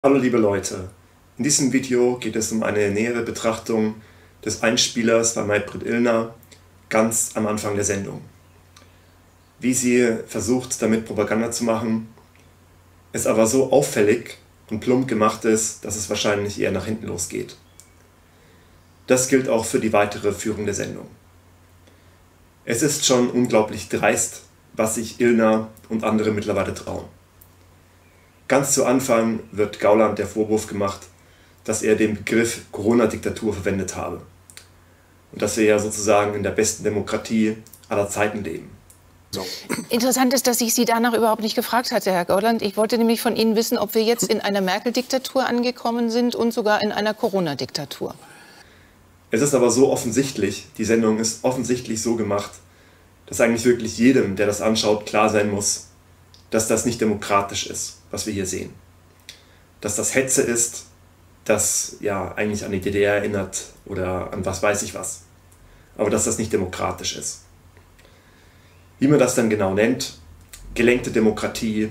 Hallo liebe Leute, in diesem Video geht es um eine nähere Betrachtung des Einspielers bei Maybrit Illner ganz am Anfang der Sendung. Wie sie versucht, damit Propaganda zu machen, es aber so auffällig und plump gemacht ist, dass es wahrscheinlich eher nach hinten losgeht. Das gilt auch für die weitere Führung der Sendung. Es ist schon unglaublich dreist, was sich Illner und andere mittlerweile trauen. Ganz zu Anfang wird Gauland der Vorwurf gemacht, dass er den Begriff Corona-Diktatur verwendet habe und dass wir ja sozusagen in der besten Demokratie aller Zeiten leben. So. Interessant ist, dass ich Sie danach überhaupt nicht gefragt hatte, Herr Gauland. Ich wollte nämlich von Ihnen wissen, ob wir jetzt in einer Merkel-Diktatur angekommen sind und sogar in einer Corona-Diktatur. Es ist aber so offensichtlich, die Sendung ist offensichtlich so gemacht, dass eigentlich wirklich jedem, der das anschaut, klar sein muss, dass das nicht demokratisch ist, was wir hier sehen. Dass das Hetze ist, das ja eigentlich an die DDR erinnert oder an was weiß ich was. Aber dass das nicht demokratisch ist. Wie man das dann genau nennt, gelenkte Demokratie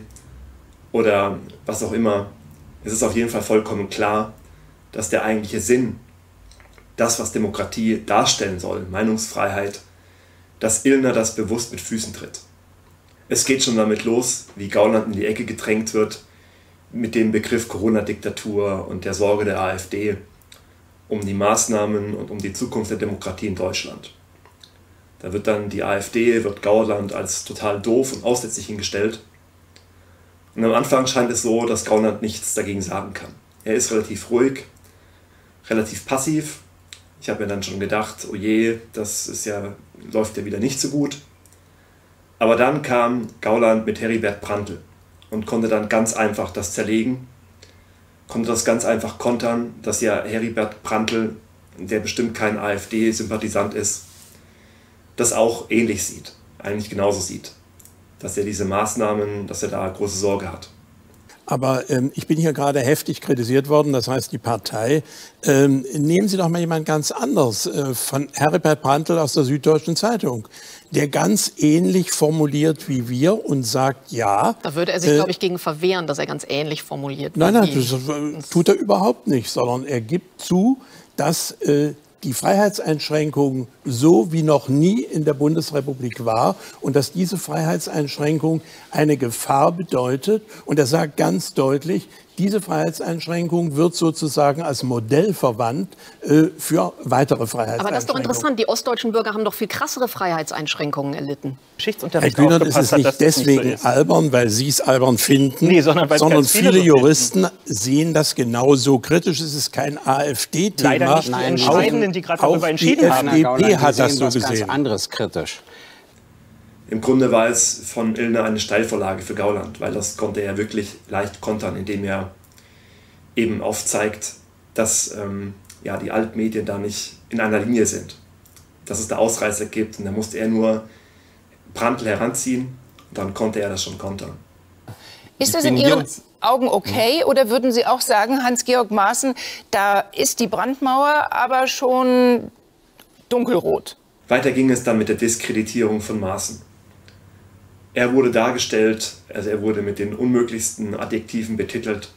oder was auch immer, es ist auf jeden Fall vollkommen klar, dass der eigentliche Sinn, das was Demokratie darstellen soll, Meinungsfreiheit, dass Illner das bewusst mit Füßen tritt. Es geht schon damit los, wie Gauland in die Ecke gedrängt wird mit dem Begriff Corona-Diktatur und der Sorge der AfD um die Maßnahmen und um die Zukunft der Demokratie in Deutschland. Da wird dann die AfD, wird Gauland als total doof und aussätzlich hingestellt. Und am Anfang scheint es so, dass Gauland nichts dagegen sagen kann. Er ist relativ ruhig, relativ passiv. Ich habe mir dann schon gedacht, oh je, läuft ja wieder nicht so gut. Aber dann kam Gauland mit Heribert Prantl und konnte dann ganz einfach das zerlegen, konnte das ganz einfach kontern, dass ja Heribert Prantl, der bestimmt kein AfD-Sympathisant ist, das auch ähnlich sieht, eigentlich genauso sieht, dass er diese Maßnahmen, dass er da große Sorge hat. Aber ich bin hier gerade heftig kritisiert worden, das heißt die Partei. Nehmen Sie doch mal jemand ganz anderes, von Heribert Prantl aus der Süddeutschen Zeitung, der ganz ähnlich formuliert wie wir und sagt, ja. Da würde er sich, glaube ich, gegen verwehren, dass er ganz ähnlich formuliert. Nein, das tut er überhaupt nicht, sondern er gibt zu, dass die Freiheitseinschränkung so wie noch nie in der Bundesrepublik war und dass diese Freiheitseinschränkung eine Gefahr bedeutet. Und er sagt ganz deutlich, diese Freiheitseinschränkung wird sozusagen als Modell verwandt für weitere Freiheitseinschränkungen. Aber das ist doch interessant. Die ostdeutschen Bürger haben doch viel krassere Freiheitseinschränkungen erlitten. Herr Kühnert, ist es nicht deswegen albern, weil Sie es albern finden, nee, sondern viele Juristen sehen das genauso kritisch. Es ist kein AfD-Thema. Leider nicht die Entscheidenden, die gerade darüber entschieden haben. Die FDP hat das so gesehen. Ganz anderes kritisch. Im Grunde war es von Illner eine Steilvorlage für Gauland, weil das konnte er wirklich leicht kontern, indem er eben aufzeigt, dass die Altmedien da nicht in einer Linie sind. Dass es da Ausreißer gibt und da musste er nur Prantl heranziehen und dann konnte er das schon kontern. Ist das in Ihren Augen okay oder würden Sie auch sagen, Hans-Georg Maaßen, da ist die Brandmauer aber schon dunkelrot? Weiter ging es dann mit der Diskreditierung von Maaßen. Er wurde dargestellt, also er wurde mit den unmöglichsten Adjektiven betitelt.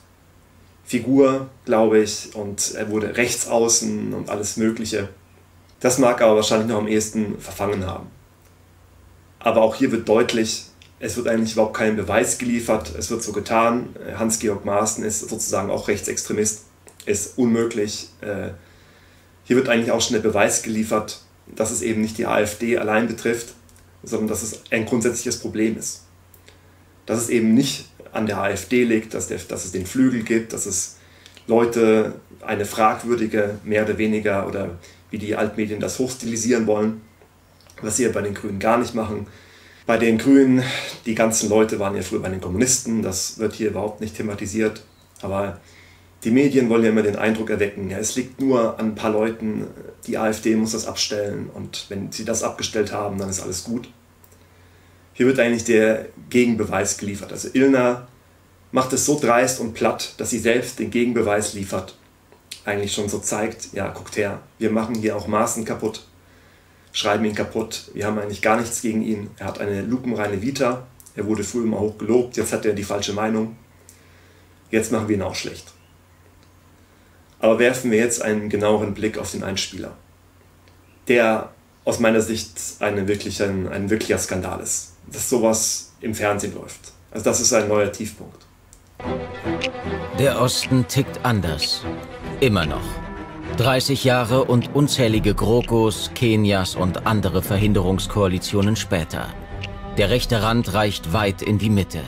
Figur, glaube ich, und er wurde rechtsaußen und alles Mögliche. Das mag aber wahrscheinlich noch am ehesten verfangen haben. Aber auch hier wird deutlich, es wird eigentlich überhaupt kein Beweis geliefert. Es wird so getan, Hans-Georg Maaßen ist sozusagen auch Rechtsextremist, ist unmöglich. Hier wird eigentlich auch schon der Beweis geliefert, dass es eben nicht die AfD allein betrifft, sondern dass es ein grundsätzliches Problem ist. Dass es eben nicht an der AfD liegt, dass es den Flügel gibt, dass es Leute eine fragwürdige, mehr oder weniger, oder wie die Altmedien das hochstilisieren wollen, was sie ja bei den Grünen gar nicht machen. Bei den Grünen, die ganzen Leute waren ja früher bei den Kommunisten, das wird hier überhaupt nicht thematisiert, aber die Medien wollen ja immer den Eindruck erwecken, ja, es liegt nur an ein paar Leuten, die AfD muss das abstellen und wenn sie das abgestellt haben, dann ist alles gut. Hier wird eigentlich der Gegenbeweis geliefert. Also Illner macht es so dreist und platt, dass sie selbst den Gegenbeweis liefert. Eigentlich schon so zeigt, ja, guckt her, wir machen hier auch Maaßen kaputt, schreiben ihn kaputt, wir haben eigentlich gar nichts gegen ihn. Er hat eine lupenreine Vita, er wurde früher mal hoch gelobt, jetzt hat er die falsche Meinung. Jetzt machen wir ihn auch schlecht. Aber werfen wir jetzt einen genaueren Blick auf den Einspieler, der aus meiner Sicht ein wirklicher Skandal ist, dass sowas im Fernsehen läuft. Also das ist ein neuer Tiefpunkt. Der Osten tickt anders. Immer noch. 30 Jahre und unzählige GroKos, Kenias und andere Verhinderungskoalitionen später. Der rechte Rand reicht weit in die Mitte.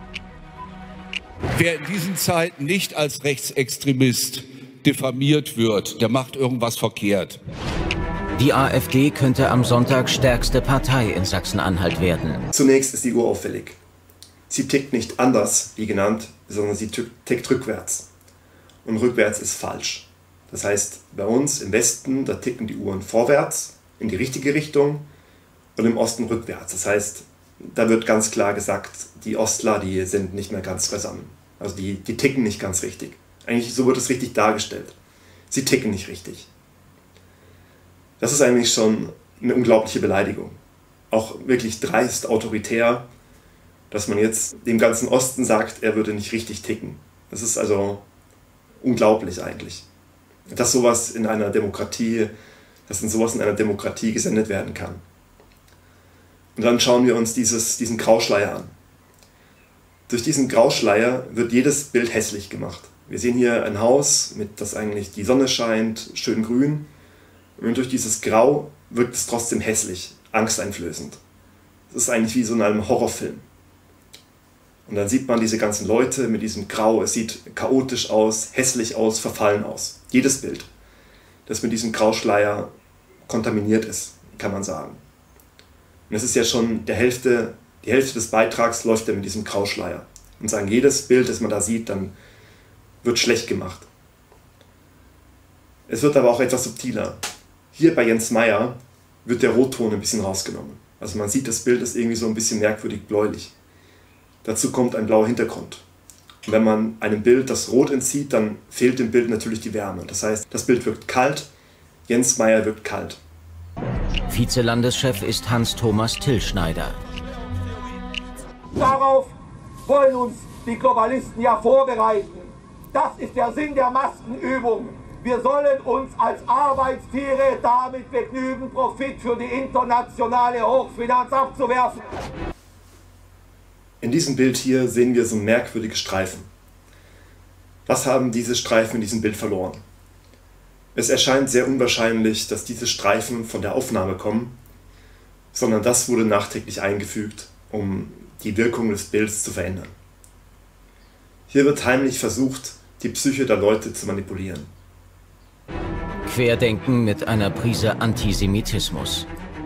Wer in diesen Zeiten nicht als Rechtsextremist diffamiert wird, der macht irgendwas verkehrt. Die AfD könnte am Sonntag stärkste Partei in Sachsen-Anhalt werden. Zunächst ist die Uhr auffällig. Sie tickt nicht anders, wie genannt, sondern sie tickt rückwärts. Und rückwärts ist falsch. Das heißt, bei uns im Westen, da ticken die Uhren vorwärts, in die richtige Richtung, und im Osten rückwärts. Das heißt, da wird ganz klar gesagt, die Ostler, die sind nicht mehr ganz beisammen. Also die ticken nicht ganz richtig. Eigentlich so wird es richtig dargestellt. Sie ticken nicht richtig. Das ist eigentlich schon eine unglaubliche Beleidigung. Auch wirklich dreist autoritär, dass man jetzt dem ganzen Osten sagt, er würde nicht richtig ticken. Das ist also unglaublich eigentlich. Dass sowas in einer Demokratie gesendet werden kann. Und dann schauen wir uns diesen Grauschleier an. Durch diesen Grauschleier wird jedes Bild hässlich gemacht. Wir sehen hier ein Haus, mit das eigentlich die Sonne scheint, schön grün. Und durch dieses Grau wirkt es trotzdem hässlich, angsteinflößend. Es ist eigentlich wie so in einem Horrorfilm. Und dann sieht man diese ganzen Leute mit diesem Grau. Es sieht chaotisch aus, hässlich aus, verfallen aus. Jedes Bild, das mit diesem Grauschleier kontaminiert ist, kann man sagen. Und es ist ja schon die Hälfte des Beitrags läuft ja mit diesem Grauschleier. Und sagen, jedes Bild, das man da sieht, dann wird schlecht gemacht. Es wird aber auch etwas subtiler. Hier bei Jens Meyer wird der Rotton ein bisschen rausgenommen. Also man sieht, das Bild ist irgendwie so ein bisschen merkwürdig bläulich. Dazu kommt ein blauer Hintergrund. Und wenn man einem Bild das Rot entzieht, dann fehlt dem Bild natürlich die Wärme. Das heißt, das Bild wirkt kalt, Jens Meyer wirkt kalt. Vizelandeschef ist Hans-Thomas Tillschneider. Darauf wollen uns die Globalisten ja vorbereiten. Das ist der Sinn der Maskenübung. Wir sollen uns als Arbeitstiere damit begnügen, Profit für die internationale Hochfinanz abzuwerfen. In diesem Bild hier sehen wir so merkwürdige Streifen. Was haben diese Streifen in diesem Bild verloren? Es erscheint sehr unwahrscheinlich, dass diese Streifen von der Aufnahme kommen, sondern das wurde nachträglich eingefügt, um die Wirkung des Bilds zu verändern. Hier wird heimlich versucht, die Psyche der Leute zu manipulieren. Querdenken mit einer Prise Antisemitismus.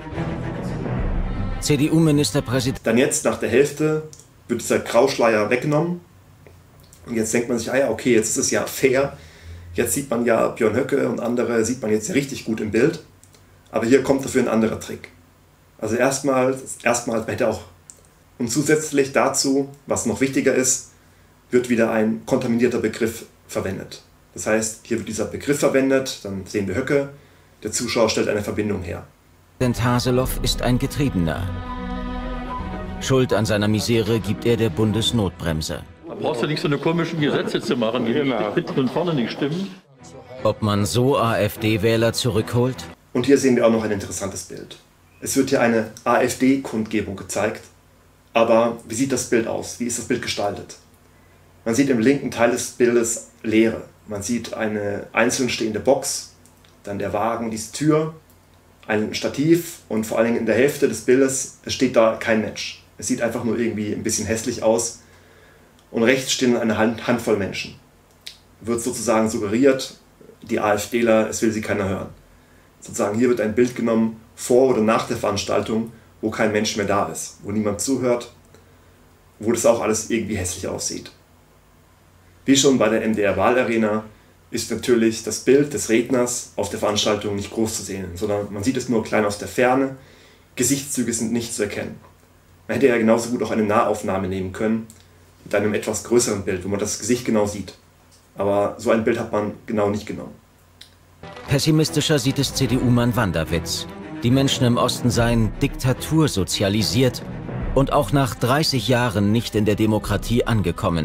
CDU-Ministerpräsident. Dann jetzt nach der Hälfte wird dieser Grauschleier weggenommen. Und jetzt denkt man sich, okay, jetzt ist es ja fair. Jetzt sieht man ja Björn Höcke und andere, sieht man jetzt ja richtig gut im Bild. Aber hier kommt dafür ein anderer Trick. Also erstmal hätte auch, und zusätzlich dazu, was noch wichtiger ist, wird wieder ein kontaminierter Begriff verwendet. Das heißt, hier wird dieser Begriff verwendet, dann sehen wir Höcke, der Zuschauer stellt eine Verbindung her. Haseloff ist ein Getriebener. Schuld an seiner Misere gibt er der Bundesnotbremse. Da brauchst du nicht so eine komischen Gesetze zu machen, die hinten und vorne nicht stimmen. Ob man so AfD-Wähler zurückholt? Und hier sehen wir auch noch ein interessantes Bild. Es wird hier eine AfD-Kundgebung gezeigt, aber wie sieht das Bild aus? Wie ist das Bild gestaltet? Man sieht im linken Teil des Bildes Leere. Man sieht eine einzeln stehende Box, dann der Wagen, diese Tür, ein Stativ und vor allen Dingen in der Hälfte des Bildes steht da kein Mensch. Es sieht einfach nur irgendwie ein bisschen hässlich aus. Und rechts stehen eine Handvoll Menschen. Wird sozusagen suggeriert, die AfDler, es will sie keiner hören. Sozusagen hier wird ein Bild genommen vor oder nach der Veranstaltung, wo kein Mensch mehr da ist, wo niemand zuhört, wo das auch alles irgendwie hässlich aussieht. Wie schon bei der MDR-Wahlarena ist natürlich das Bild des Redners auf der Veranstaltung nicht groß zu sehen, sondern man sieht es nur klein aus der Ferne, Gesichtszüge sind nicht zu erkennen. Man hätte ja genauso gut auch eine Nahaufnahme nehmen können, mit einem etwas größeren Bild, wo man das Gesicht genau sieht. Aber so ein Bild hat man genau nicht genommen. Pessimistischer sieht es CDU-Mann Wanderwitz. Die Menschen im Osten seien diktatursozialisiert und auch nach 30 Jahren nicht in der Demokratie angekommen.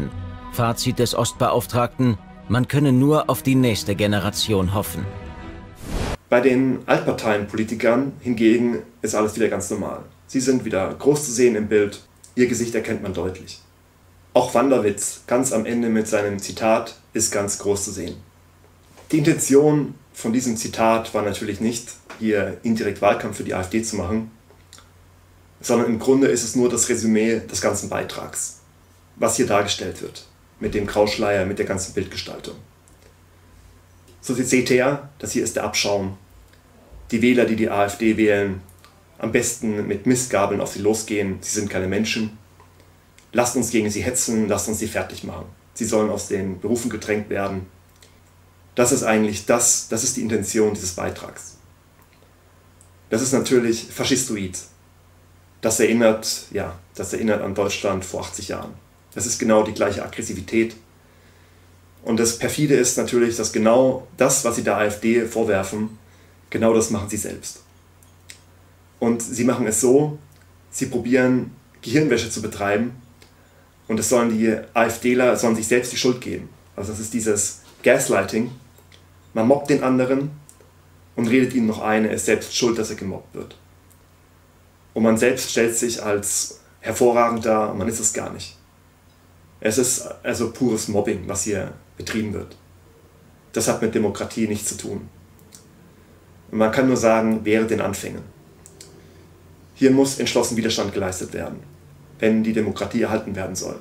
Fazit des Ostbeauftragten: Man könne nur auf die nächste Generation hoffen. Bei den Altparteienpolitikern hingegen ist alles wieder ganz normal. Sie sind wieder groß zu sehen im Bild, ihr Gesicht erkennt man deutlich. Auch Wanderwitz, ganz am Ende mit seinem Zitat, ist ganz groß zu sehen. Die Intention von diesem Zitat war natürlich nicht, hier indirekt Wahlkampf für die AfD zu machen, sondern im Grunde ist es nur das Resümee des ganzen Beitrags, was hier dargestellt wird, mit dem Grauschleier, mit der ganzen Bildgestaltung. So seht ihr, das hier ist der Abschaum. Die Wähler, die die AfD wählen, am besten mit Mistgabeln auf sie losgehen, sie sind keine Menschen. Lasst uns gegen sie hetzen, lasst uns sie fertig machen. Sie sollen aus den Berufen gedrängt werden. Das ist eigentlich das ist die Intention dieses Beitrags. Das ist natürlich faschistoid. Das erinnert an Deutschland vor 80 Jahren. Das ist genau die gleiche Aggressivität. Und das Perfide ist natürlich, dass genau das, was sie der AfD vorwerfen, genau das machen sie selbst. Und sie machen es so, sie probieren Gehirnwäsche zu betreiben und die AfDler sollen sich selbst die Schuld geben. Also das ist dieses Gaslighting. Man mobbt den anderen und redet ihm noch ein, er ist selbst schuld, dass er gemobbt wird. Und man selbst stellt sich als hervorragend dar, man ist es gar nicht. Es ist also pures Mobbing, was hier betrieben wird. Das hat mit Demokratie nichts zu tun. Und man kann nur sagen, während den Anfängen. Hier muss entschlossen Widerstand geleistet werden, wenn die Demokratie erhalten werden soll.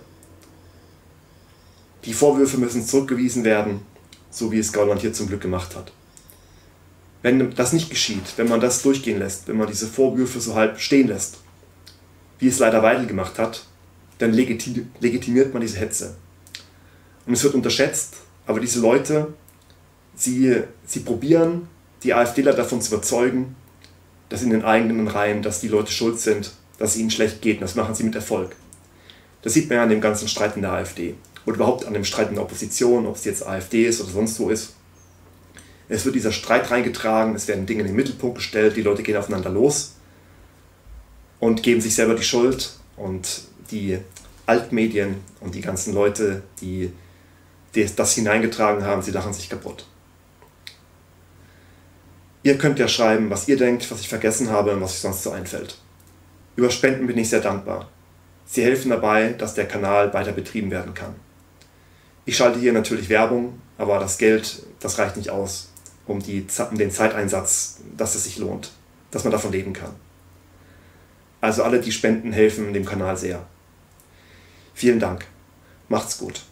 Die Vorwürfe müssen zurückgewiesen werden, so wie es Gauland hier zum Glück gemacht hat. Wenn das nicht geschieht, wenn man das durchgehen lässt, wenn man diese Vorwürfe so halb stehen lässt, wie es leider Weidel gemacht hat, dann legitimiert man diese Hetze. Und es wird unterschätzt, aber diese Leute, sie probieren, die AfDler davon zu überzeugen, dass in den eigenen Reihen, dass die Leute schuld sind, dass es ihnen schlecht geht. Und das machen sie mit Erfolg. Das sieht man ja an dem ganzen Streit in der AfD. Oder überhaupt an dem Streit in der Opposition, ob es jetzt AfD ist oder sonst wo ist. Es wird dieser Streit reingetragen, es werden Dinge in den Mittelpunkt gestellt, die Leute gehen aufeinander los und geben sich selber die Schuld. Und die Altmedien und die ganzen Leute, die das hineingetragen haben, sie lachen sich kaputt. Ihr könnt ja schreiben, was ihr denkt, was ich vergessen habe und was euch sonst so einfällt. Über Spenden bin ich sehr dankbar. Sie helfen dabei, dass der Kanal weiter betrieben werden kann. Ich schalte hier natürlich Werbung, aber das Geld, das reicht nicht aus, um den Zeiteinsatz, dass es sich lohnt, dass man davon leben kann. Also alle, die spenden, helfen dem Kanal sehr. Vielen Dank. Macht's gut.